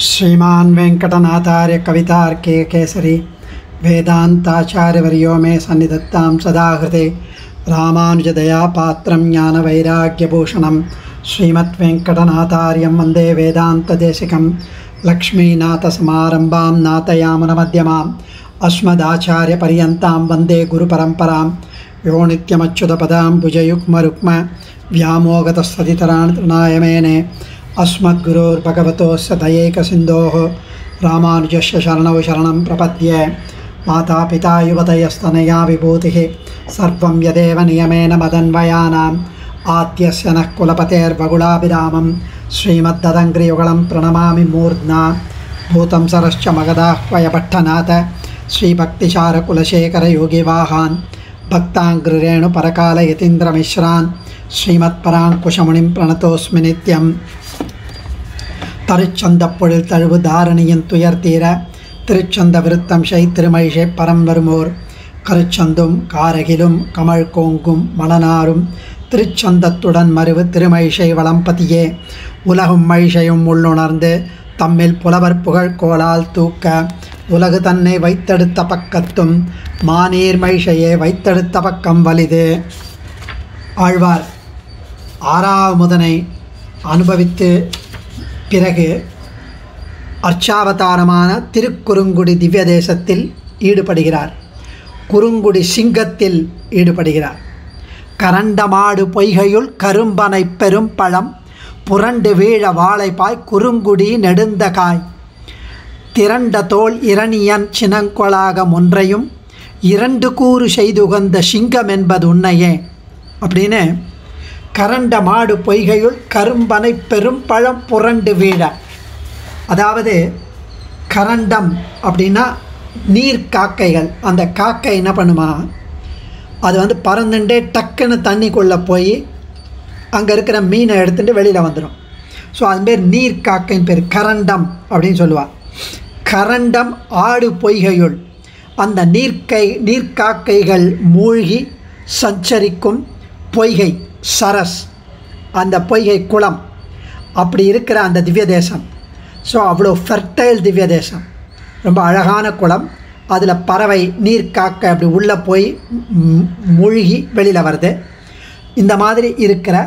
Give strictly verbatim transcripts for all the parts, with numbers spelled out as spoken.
श्रीमान वेंकटनाथार्य कवितार्के केसरी वेदांताचार्यवर्यो मे सन्निधत्तां सदा हृदे रामानुजदया पात्रं ज्ञानवैराग्यभूषणं श्रीमद्वेंकटनाथार्यं वन्दे वेदान्तदेशिकं लक्ष्मीनाथसमारम्भां नाथयामुनमध्यमाम् अस्मदाचार्यपर्यन्तां वन्दे गुरुपरम्परां यो नित्यमच्युतपदां भुजयुग्मरुक्म व्यामोगतस्तदितराणि तृणाय मेने अस्मद्गुरोर्भगवतोस्य दयैकसिन्धोः रामानुजस्य शरणौ शरणं प्रपद्ये माता पिता युवतयस्तनया विभूतिः सर्वं यदेव नियमेन मदन्वयानाम् आद्यस्य नः कुलपतेर्वगुलाभिरामं श्रीमद्ददङ्घ्रियुगलं प्रणमामि मूर्ध्ना भूतं सरश्च मगदाह्वयपट्टनाथ श्रीभक्तिसारकुलशेखरयोगिवाहान् भक्ताङ्घ्रिरेणुपरकालयतीन्द्रमिश्रान् श्रीमत्पराङ्कुशमुनिं प्रणतोऽस्मि नित्यं तरुच्चन्दप्पொழில் தழுவு தாரணியின் துயர் தீர திருச்சந்த விருத்தம் செய் திருமழிசை பரம் வருமோர் கருச்சந்தும் காரகிலும் கமழ் கோங்கும் மலனாரும் திருச்சந்தத்துடன் மருவு திருமழிசை வளம்பதியே உலகும் மழிசையும் உள்ளுணர்ந்து தம்மில் புலவர் புகழ் கோலால் தூக்க உலகு தன்னை வைத்தெடுத்த பக்கத்தும் மாநீர் மழிசையே வைத்தெடுத்த பக்கம் வலிது. ஆழ்வார் ஆறாவமுதனை அனுபவித்து பிறகு அர்ச்சாவதாரமான திருக்குறுங்குடி திவ்ய தேசத்தில் ஈடுபடுகிறார். குறுங்குடி சிங்கத்தில் ஈடுபடுகிறார். கரண்டமாடு பொய்கையுள் கரும்பனை பெரும் பழம் புரண்டு வீழ வாழைப்பாய் குறுங்குடி நெடுந்த காய் திரண்ட தோல் இரணியன் சினங்கொளாக ஒன்றையும் இரண்டு கூறு செய்துகந்த சிங்கம் என்பது உன்னையே அப்படின்னு கரண்ட மாடு பொய்கையுள் கரும்பனை பெரும் பழம் புரண்டு வீழ, அதாவது கரண்டம் அப்படின்னா நீர் காக்கைகள். அந்த காக்கை என்ன பண்ணுமா, அது வந்து பறந்துட்டே டக்குன்னு தண்ணிக்குள்ளே போய் அங்கே இருக்கிற மீனை எடுத்துகிட்டு வெளியில் வந்துடும். ஸோ அதுமாரி நீர் காக்கைன்னு பேர் கரண்டம் அப்படின்னு சொல்லுவாள். கரண்டம் ஆடு பொய்கையுள், அந்த நீர்க்கை நீர்க்காக்கைகள் மூழ்கி சஞ்சரிக்கும் பொய்கை சரஸ், அந்த பொய்கை குளம், அப்படி இருக்கிற அந்த திவ்ய தேசம். ஸோ அவ்வளோ ஃபெர்டைல் திவ்ய தேசம், ரொம்ப அழகான குளம். அதில் பறவை நீர்க்காக்கை அப்படி உள்ளே போய் மூழ்கி வெளியில் வருது. இந்த மாதிரி இருக்கிற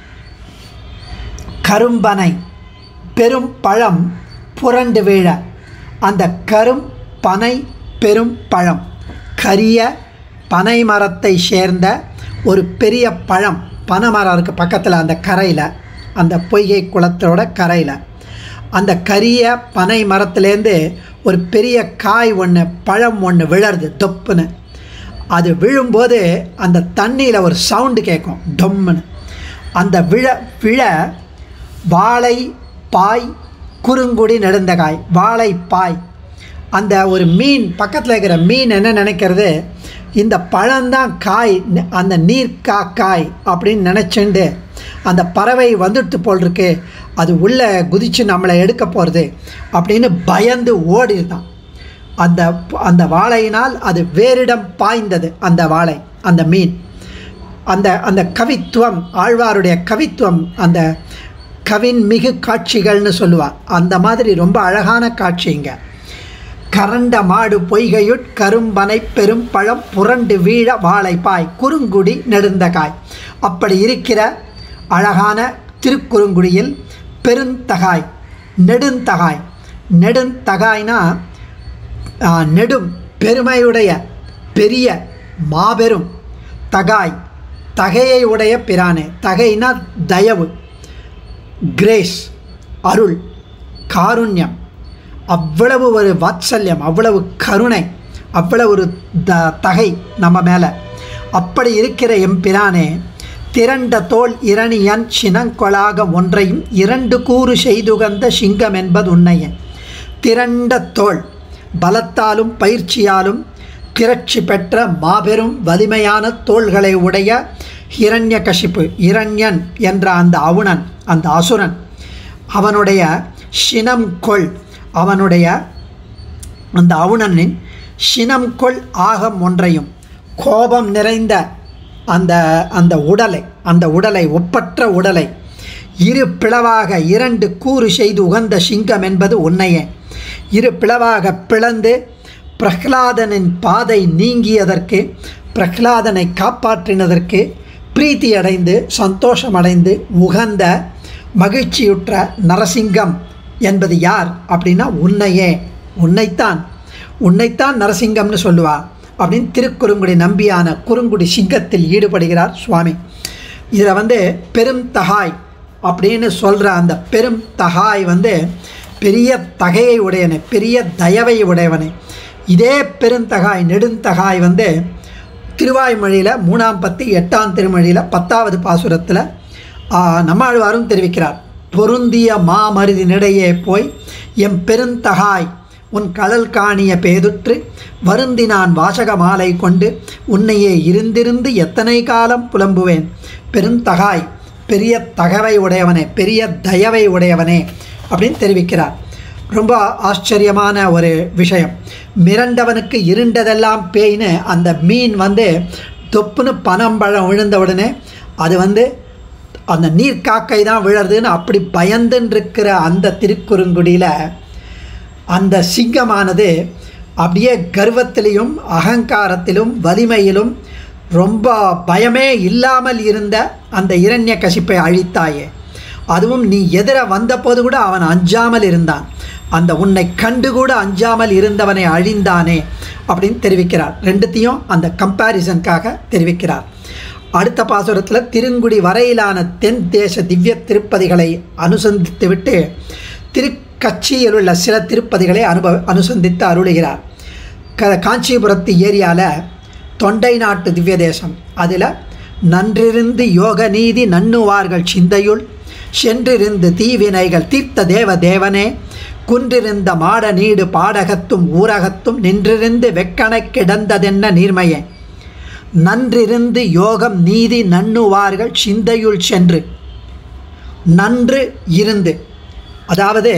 கரும்பனை பெரும் பழம் புரண்டு வீழ, அந்த கரும் பனை பெரும் பழம் கரிய பனை மரத்தை சேர்ந்த ஒரு பெரிய பழம், பனைமரம் இருக்குது பக்கத்தில் அந்த கரையில், அந்த பொய்கை குளத்தோட கரையில். அந்த கரிய பனை மரத்துலேருந்து ஒரு பெரிய காய் ஒன்று பழம் ஒன்று விழருது தொப்புன்னு. அது விழும்போது அந்த தண்ணியில் ஒரு சவுண்டு கேட்கும் டொம்முன்னு. அந்த விழ விழ வாழை பாய் குறுங்குடி நெடுந்த காய், வாழை பாய். அந்த ஒரு மீன் பக்கத்தில் இருக்கிற மீன் என்ன நினைக்கிறது, இந்த பழம்தான் காய், அந்த நீர் காக்காய் அப்படின்னு நினச்சிண்டு அந்த பறவை வந்துட்டு போல் இருக்கு, அது உள்ளே குதித்து நம்மளை எடுக்க போகிறது அப்படின்னு பயந்து ஓடிதான். அந்த அந்த வாழையினால் அது வேறிடம் பாய்ந்தது. அந்த வாழை, அந்த மீன், அந்த அந்த கவித்துவம், ஆழ்வாருடைய கவித்துவம், அந்த கவின் மிகு காட்சிகள்னு சொல்லுவாள். அந்த மாதிரி ரொம்ப அழகான காட்சிங்க. கரண்ட மாடு பொய்கையுட் கரும்பனை பெரும் பழம் புரண்டு வீழ வாழைப்பாய் குறுங்குடி நெடுந்த காய். அப்படி இருக்கிற அழகான திருக்குறுங்குடியில் பெருந்தகாய் நெடுந்தகாய், நெடுந்தகாய்னா நெடும் பெருமையுடைய பெரிய மாபெரும் தகாய், தகையை உடைய பிரானே. தகைனா தயவு, கிரேஸ், அருள், காருண்யம், அவ்வளவு ஒரு வாத்சல்யம், அவ்வளவு கருணை, அவ்வளவு ஒரு த தகை நம்ம மேலே. அப்படி இருக்கிற எம்பிரானே, திரண்ட தோல் இரணியன் சினங்கொளாக ஒன்றையும் இரண்டு கூறு செய்துகந்த சிங்கம் என்பது உன்னையே. திரண்ட தோல், பலத்தாலும் பயிற்சியாலும் திரட்சி பெற்ற மாபெரும் வலிமையான தோள்களை உடைய ஹிரண்யகசிப்பு, இரண்யன் என்ற அந்த அவுணன், அந்த அசுரன், அவனுடைய சினம் கொள், அவனுடைய அந்த அவுணனின் சினம் கொள் ஆகம் ஒன்றையும், கோபம் நிறைந்த அந்த அந்த உடலை, அந்த உடலை ஒப்பற்ற உடலை இரு பிளவாக இரண்டு கூறு செய்து உகந்த சிங்கம் என்பது உன்னையே. இரு பிளவாக பிளந்து பிரஹ்லாதனின் பாதை நீங்கியதற்கு, பிரஹ்லாதனை காப்பாற்றினதற்கு பிரீத்தி அடைந்து சந்தோஷமடைந்து உகந்த மகிழ்ச்சியுற்ற நரசிங்கம் என்பது யார் அப்படின்னா உன்னையே. உன்னைத்தான் உன்னைத்தான் நரசிங்கம்னு சொல்லுவா அப்படின்னு திருக்குறுங்குடி நம்பியான குறுங்குடி சிங்கத்தில் ஈடுபடுகிறார் சுவாமி. இதில் வந்து பெரும் தகாய் அப்படின்னு சொல்கிற அந்த பெரும் தகாய் வந்து பெரிய தகையை உடையவனே, பெரிய தயவை உடையவனே. இதே பெருந்தகாய் நெடுந்தகாய் வந்து திருவாய்மொழியில் மூணாம் பத்து எட்டாம் திருமொழியில் பத்தாவது பாசுரத்தில் நம்மாழ்வாரும் தெரிவிக்கிறார். பொருந்திய மாமருதினிடையே போய் எம் பெருந்தகாய் உன் கடல் காணிய பேதுற்று வருந்தி நான் வாசக மாலை கொண்டு உன்னையே இருந்திருந்து எத்தனை காலம் புலம்புவேன். பெருந்தகாய் பெரிய தகவை உடையவனே, பெரிய தயவை உடையவனே அப்படின்னு தெரிவிக்கிறார். ரொம்ப ஆச்சரியமான ஒரு விஷயம். மிரண்டவனுக்கு இருண்டதெல்லாம் பேய்னு அந்த மீன் வந்து தொப்புன்னு பனம்பழம் விழுந்த உடனே அது வந்து அந்த நீர்க்காக்கை தான் விழறதுன்னு அப்படி பயந்துன்றிருக்கிற அந்த திருக்குறுங்குடியில் அந்த சிங்கமானது அப்படியே கர்வத்திலும் அகங்காரத்திலும் வலிமையிலும் ரொம்ப பயமே இல்லாமல் இருந்த அந்த இரண்ய கசிப்பை அழித்தாயே. அதுவும் நீ எதிர வந்தபோது கூட அவன் அஞ்சாமல் இருந்தான். அந்த உன்னை கண்டு கூட அஞ்சாமல் இருந்தவனை அழிந்தானே அப்படின்னு தெரிவிக்கிறார். ரெண்டுத்தையும் அந்த கம்பேரிசனுக்காக தெரிவிக்கிறார். அடுத்த பாசுரத்தில் திருங்குடி வரையிலான தென் தேச திவ்ய திருப்பதிகளை அனுசந்தித்து விட்டு திருக்கட்சியில் உள்ள சில திருப்பதிகளை அனுபவ அனுசந்தித்து அருளுகிறார். க காஞ்சிபுரத்து ஏரியாவில் தொண்டை நாட்டு திவ்ய தேசம், அதில் நன்றிருந்து யோக நீதி நண்ணுவார்கள் சிந்தையுள் சென்றிருந்து தீவினைகள் தீர்த்த தேவ தேவனே குன்றிருந்த மாட நீடு பாடகத்தும் ஊரகத்தும் நின்றிருந்து வெக்கணை கிடந்ததென்ன நீர்மையே. நன்றிருந்து யோகம் நீதி நண்ணுவார்கள் சிந்தையுள் சென்று. நன்று இருந்து, அதாவது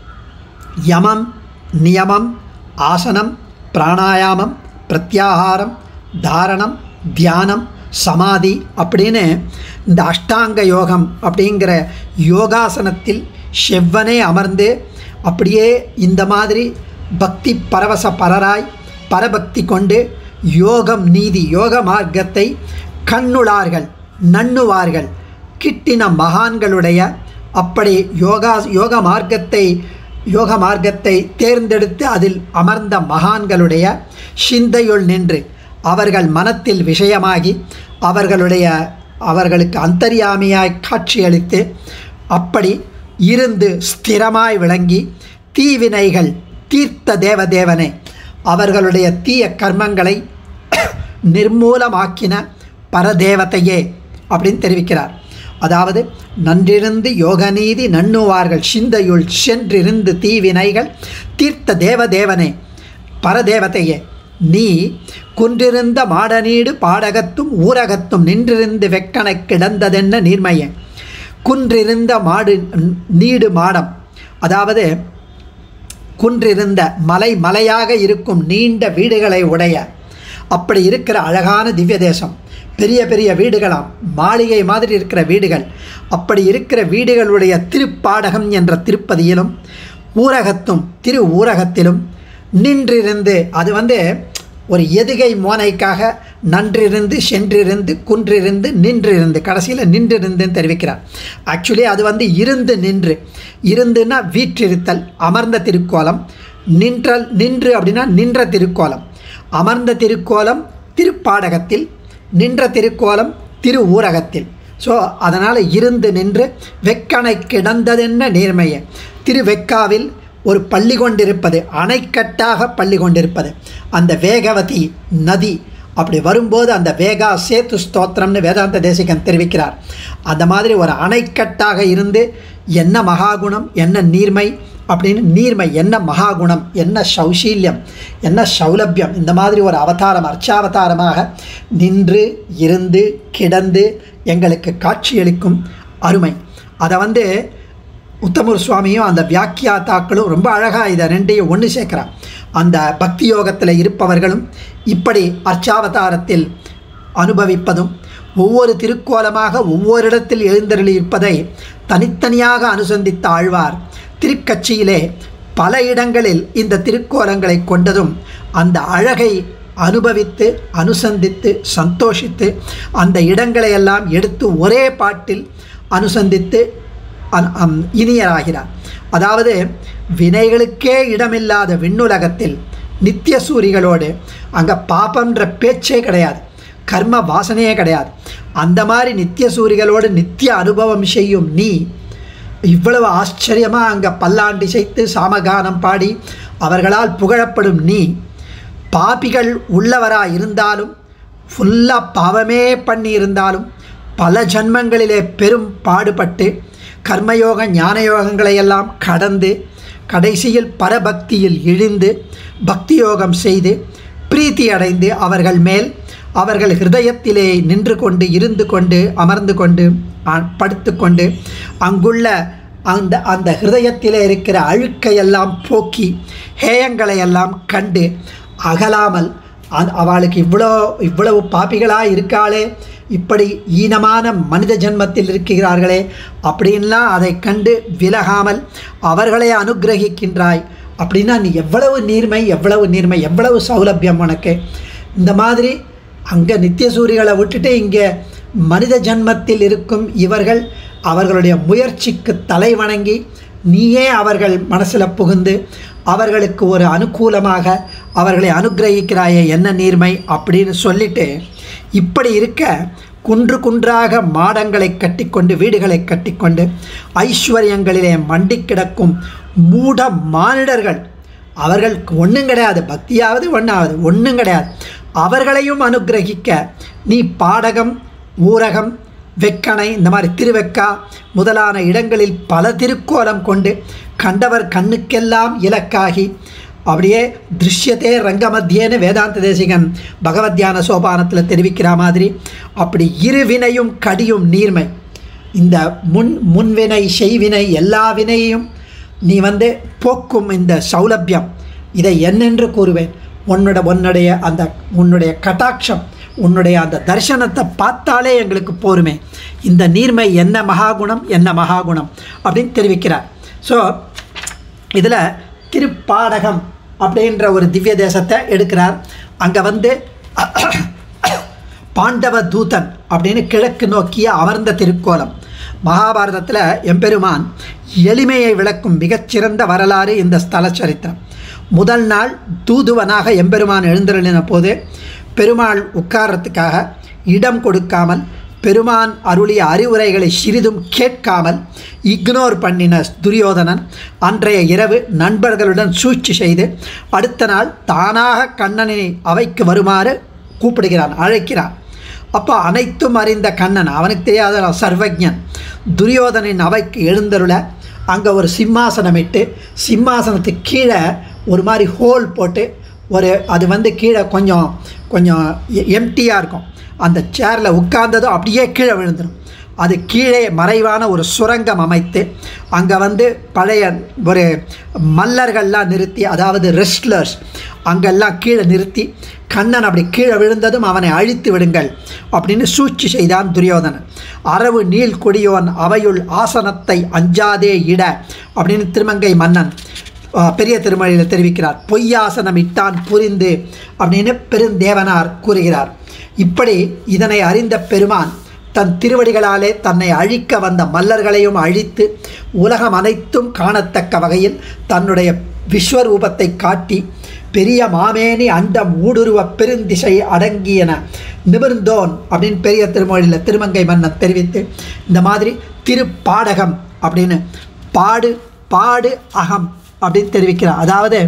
யமம் நியமம் ஆசனம் பிராணாயாமம் பிரத்யாகாரம் தாரணம் தியானம் சமாதி அப்படின்னு இந்த அஷ்டாங்க யோகம் அப்படிங்கிற யோகாசனத்தில் செவ்வனே அமர்ந்து அப்படியே இந்த மாதிரி பக்தி பரவச பரராய் பரபக்தி கொண்டு யோகம் நீதி யோக மார்க்கத்தை கண்ணுளார்கள் நண்ணுவார்கள் கிட்டின மகான்களுடைய அப்படி யோகா யோக மார்க்கத்தை யோக மார்க்கத்தை தேர்ந்தெடுத்து அதில் அமர்ந்த மகான்களுடைய சிந்தையுள் நின்று அவர்கள் மனத்தில் விஷயமாகி அவர்களுடைய அவர்களுக்கு அந்தர்யாமியாய் காட்சியளித்து அப்படி இருந்து ஸ்திரமாய் விளங்கி தீவினைகள் தீர்த்த தேவதேவனே அவர்களுடைய தீய கர்மங்களை நிர்மூலமாக்கின பரதேவதையே அப்படின்னு தெரிவிக்கிறார். அதாவது நன்றிருந்து யோகநீதி நண்ணுவார்கள் சிந்தையுள் சென்றிருந்து தீவினைகள் தீர்த்த தேவதேவனே பரதேவதையே நீ குன்றிருந்த மாடநீடு பாடகத்தும் ஊரகத்தும் நின்றிருந்து வெக்கணை கிடந்ததென்ன நீர்மையே. குன்றிருந்த மாடு நீடு மாடம், அதாவது குன்றிருந்த மலை மலையாக இருக்கும் நீண்ட வீடுகளை உடைய அப்படி இருக்கிற அழகான திவ்ய தேசம், பெரிய பெரிய வீடுகளாம், மாளிகை மாதிரி இருக்கிற வீடுகள், அப்படி இருக்கிற வீடுகளுடைய திருப்பாடகம் என்ற திருப்பதியிலும் ஊரகத்தும் திரு ஊரகத்திலும் நின்றிருந்து, அது வந்து ஒரு எதுகை மோனைக்காக நன்றிருந்து சென்றிருந்து குன்றிருந்து நின்றிருந்து கடைசியில் நின்றிருந்துன்னு தெரிவிக்கிறார். ஆக்சுவலி அது வந்து இருந்து நின்று, இருந்துன்னா வீற்றிருத்தல் அமர்ந்த திருக்கோலம், நின்றல் நின்று அப்படின்னா நின்ற திருக்கோலம், அமர்ந்த திருக்கோலம் திருப்பாடகத்தில், நின்ற திருக்கோலம் திரு ஊரகத்தில். ஸோ அதனால் இருந்து நின்று வெக்கணை கிடந்ததென்ன நேர்மையை. திருவெக்காவில் ஒரு பள்ளி கொண்டிருப்பது, அணைக்கட்டாக பள்ளி கொண்டிருப்பது அந்த வேகவதி நதி. அப்படி வரும்போது அந்த வேகா சேத்து ஸ்தோத்திரம்னு வேதாந்த தேசிகன் தெரிவிக்கிறார். அந்த மாதிரி ஒரு அணைக்கட்டாக இருந்து என்ன மகாகுணம் என்ன நீர்மை அப்படின்னு, நீர்மை என்ன மகாகுணம் என்ன சௌசீல்யம் என்ன சௌலபியம், இந்த மாதிரி ஒரு அவதாரம் அர்ச்சாவதாரமாக நின்று இருந்து கிடந்து எங்களுக்கு காட்சியளிக்கும் அருமை. அதை வந்து உத்தமர் சுவாமியும் அந்த வியாக்கியாத்தாக்களும் ரொம்ப அழகாக இதை ரெண்டையும் ஒன்று சேர்க்குறான். அந்த பக்தி யோகத்தில் இருப்பவர்களும் இப்படி அர்ச்சாவதாரத்தில் அனுபவிப்பதும் ஒவ்வொரு திருக்கோலமாக ஒவ்வொரு இடத்தில் எழுந்தருளியிருப்பதை தனித்தனியாக அனுசந்தித்த ஆழ்வார் திருக்கட்சியிலே பல இடங்களில் இந்த திருக்கோலங்களை கொண்டதும் அந்த அழகை அனுபவித்து அனுசந்தித்து சந்தோஷித்து அந்த இடங்களையெல்லாம் எடுத்து ஒரே பாட்டில் அனுசந்தித்து இனியராகிறார். அதாவது வினைகளுக்கே இடமில்லாத விண்ணுலகத்தில் நித்திய சூரிகளோடு அங்கே பாபம்ன்ற பேச்சே கிடையாது, கர்ம வாசனையே கிடையாது. அந்த மாதிரி நித்திய சூரிகளோடு நித்திய அனுபவம் செய்யும் நீ இவ்வளவு ஆச்சரியமாக அங்கே பல்லாண்டு செய்து சாமகானம் பாடி அவர்களால் புகழப்படும் நீ பாபிகள் உள்ளவராக இருந்தாலும் ஃபுல்லாக பாவமே பண்ணி இருந்தாலும் பல ஜன்மங்களிலே பெரும் பாடுபட்டு கர்மயோக ஞான யோகங்களையெல்லாம் கடந்து கடைசியில் பரபக்தியில் இழிந்து பக்தி யோகம் செய்து பிரீத்தி அடைந்து அவர்கள் மேல் அவர்கள் ஹிருதயத்திலே நின்று கொண்டு இருந்து கொண்டு அமர்ந்து கொண்டு படுத்து கொண்டு அங்குள்ள அந்த அந்த ஹிருதயத்திலே இருக்கிற அழுக்கையெல்லாம் போக்கி ஹேயங்களையெல்லாம் கண்டு அகலாமல் அவளுக்கு இவ்வளோ இவ்வளவு பாப்பிகளாக இருக்காளே, இப்படி ஈனமான மனித ஜென்மத்தில் இருக்கிறார்களே அப்படின்லாம் அதை கண்டு விலகாமல் அவர்களை அனுகிரகிக்கின்றாய். அப்படின்னா நீ எவ்வளவு நீர்மை எவ்வளவு நீர்மை எவ்வளவு சௌலபியம் உனக்கு. இந்த மாதிரி அங்கே நித்தியசூரிகளை விட்டுட்டு இங்கே மனித ஜன்மத்தில் இருக்கும் இவர்கள் அவர்களுடைய முயற்சிக்கு தலை வணங்கி நீயே அவர்கள் மனசில் புகுந்து அவர்களுக்கு ஒரு அனுகூலமாக அவர்களை அனுகிரகிக்கிறாயே என்ன நீர்மை அப்படின்னு சொல்லிட்டு, இப்படி இருக்க குன்று குன்றாக மாடங்களை கட்டிக்கொண்டு வீடுகளை கட்டிக்கொண்டு ஐஸ்வர்யங்களிலே மண்டி கிடக்கும் மூட மானிடர்கள், அவர்களுக்கு ஒன்றும் கிடையாது, பக்தியாவது ஒன்றாவது ஒன்றும் கிடையாது, அவர்களையும் அனுகிரகிக்க நீ பாடகம் ஊரகம் வெக்கணை இந்த மாதிரி திருவெக்கா முதலான இடங்களில் பல திருக்கோலம் கொண்டு கண்டவர் கண்ணுக்கெல்லாம் இலக்காகி அப்படியே திருஷ்யத்தே ரங்கமத்தியேன்னு வேதாந்த தேசிகன் பகவத்யான சோபானத்தில் தெரிவிக்கிற மாதிரி அப்படி இருவினையும் கடியும் நீர்மை, இந்த முன் முன்வினை செய்வினை எல்லா வினையையும் நீ வந்து போக்கும் இந்த சௌலபியம், இதை என்னென்று கூறுவேன். உன்னோட உன்னுடைய அந்த உன்னுடைய கட்டாட்சம் உன்னுடைய அந்த தரிசனத்தை பார்த்தாலே எங்களுக்கு போருமே. இந்த நீர்மை என்ன மகாகுணம் என்ன மகாகுணம் அப்படின்னு தெரிவிக்கிறார். ஸோ இதில் திருப்பாடகம் அப்படின்ற ஒரு திவ்ய தேசத்தை எடுக்கிறார். அங்கே வந்து பாண்டவ தூதன் அப்படின்னு கிழக்கு நோக்கிய அமர்ந்த திருக்கோலம். மகாபாரதத்தில் எம்பெருமான் எளிமையை விளக்கும் மிகச்சிறந்த வரலாறு இந்த ஸ்தல சரித்திரம். முதல் நாள் தூதுவனாக எம்பெருமான் எழுந்தருளின போது பெருமாள் உட்காரத்துக்காக இடம் கொடுக்காமல் பெருமான் அருளிய அறிவுரைகளை சிறிதும் கேட்காமல் இக்னோர் பண்ணின துரியோதனன் அன்றைய இரவு நண்பர்களுடன் சூழ்ச்சி செய்து அடுத்த நாள் தானாக கண்ணனை அவைக்கு வருமாறு கூப்பிடுகிறான், அழைக்கிறான். அப்போ அனைத்தும் அறிந்த கண்ணன், அவனுக்கு தெரியாத சர்வஜன், துரியோதனின் அவைக்கு எழுந்தருள அங்கே ஒரு சிம்மாசனமிட்டு சிம்மாசனத்துக்கு கீழே ஒரு மாதிரி ஹோல் போட்டு ஒரு அது வந்து கீழே கொஞ்சம் கொஞ்சம் எம்டியாக இருக்கும். அந்த சேரில் உட்கார்ந்ததும் அப்படியே கீழே விழுந்துடும். அது கீழே மறைவான ஒரு சுரங்கம் அமைத்து அங்கே வந்து பழைய ஒரு மல்லர்கள்லாம் நிறுத்தி, அதாவது ரெஸ்ட்லர்ஸ் அங்கெல்லாம் கீழே நிறுத்தி கண்ணன் அப்படி கீழே விழுந்ததும் அவனை அழித்து விடுங்கள் அப்படின்னு சூழ்ச்சி செய்தான் துரியோதனன். அரவு நீள் கொடியோன் அவையுள் ஆசனத்தை அஞ்சாதே இட அப்படின்னு திருமங்கை மன்னன் பெரிய திருமொழியில் தெரிவிக்கிறார். பொய்யாசனம் இட்டான் புரிந்து அப்படின்னு பெருந்தேவனார் கூறுகிறார். இப்படி இதனை அறிந்த பெருமான் தன் திருவடிகளாலே தன்னை அழிக்க வந்த மல்லர்களையும் அழித்து உலகம் அனைத்தும் காணத்தக்க வகையில் தன்னுடைய விஸ்வரூபத்தை காட்டி பெரிய மாமேனி அண்டம் ஊடுருவ பெருந்திசை அடங்கியன நிமிர்ந்தோன் அப்படின்னு பெரிய திருமொழியில் திருமங்கை மன்னன் தெரிவித்து இந்த மாதிரி திருப்பாடகம் அப்படின்னு பாடு பாடு அகம் அப்படின்னு தெரிவிக்கிறார். அதாவது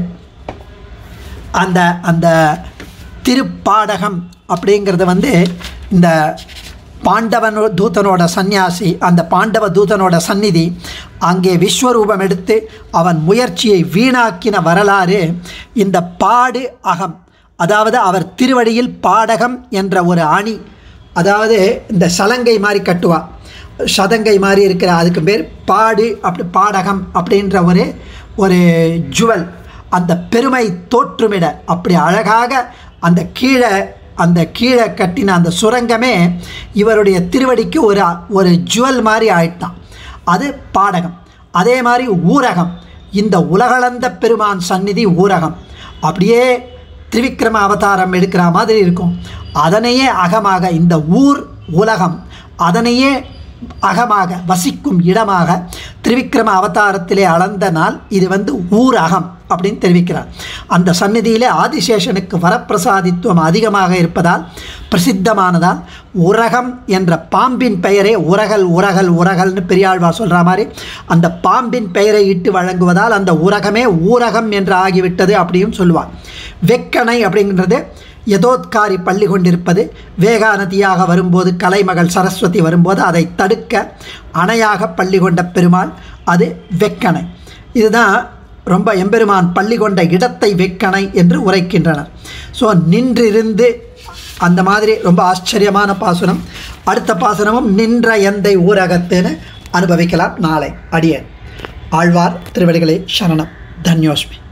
அந்த அந்த திருப்பாடகம் அப்படிங்கிறது வந்து இந்த பாண்டவனோ தூதனோட சந்நியாசி, அந்த பாண்டவ தூதனோட சந்நிதி அங்கே விஸ்வரூபம் எடுத்து அவன் முயற்சியை வீணாக்கின வரலாறு இந்த பாடு அகம். அதாவது அவர் திருவடியில் பாடகம் என்ற ஒரு அணி, அதாவது இந்த சலங்கை மாதிரி கட்டுவா, சதங்கை மாதிரி இருக்கிற அதுக்கு பேர் பாடு அப்படி பாடகம் அப்படின்ற ஒரு ஒரு ஜுவல், அந்த பெருமை தோற்றுமிட அப்படி அழகாக அந்த கீழே அந்த கீழே கட்டின அந்த சுரங்கமே இவருடைய திருவடிக்கு ஒரு ஒரு ஜுவல் மாதிரி ஆயிட்டான். அது பாடகம். அதே மாதிரி ஊரகம், இந்த உலகளந்த பெருமான் சந்நிதி ஊரகம். அப்படியே திரிவிக்ரம அவதாரம் எடுக்கிற மாதிரி இருக்கும். அதனையே அகமாக, இந்த ஊர் உலகம் அதனையே அகமாக வசிக்கும் இடமாக திரிவிக்ரம அவதாரத்திலே அளந்த நாள் இது வந்து ஊர் அகம் அப்படின்னு தெரிவிக்கிறார். அந்த சந்நிதியிலே ஆதிசேஷனுக்கு வரப்பிரசாதித்துவம் அதிகமாக இருப்பதால் பிரசித்தமானதால் உரகம் என்ற பாம்பின் பெயரே உரகல் உரகல் உரகல்னு பெரியாழ்வார் சொல்கிற மாதிரி அந்த பாம்பின் பெயரை இட்டு வழங்குவதால் அந்த உரகமே ஊரகம் என்று ஆகிவிட்டது அப்படியும் சொல்லுவார். வெக்கணை அப்படிங்கிறது யதோத்காரி பள்ளி கொண்டிருப்பது. வேகா நதியாக வரும்போது கலைமகள் சரஸ்வதி வரும்போது அதை தடுக்க அணையாக பள்ளி கொண்ட பெருமாள், அது வெக்கணை. இதுதான் ரொம்ப எம்பெருமான் பள்ளி கொண்ட இடத்தை வெக்கணை என்று உரைக்கின்றனர். ஸோ நின்றிருந்து அந்த மாதிரி ரொம்ப ஆச்சரியமான பாசுரம். அடுத்த பாசுரமும் நின்ற எந்தை ஊரகத்துன்னு அனுபவிக்கலாம் நாளை. அடியேன் ஆழ்வார் திருவடிகளே சரணம். தன்யோஸ்மி.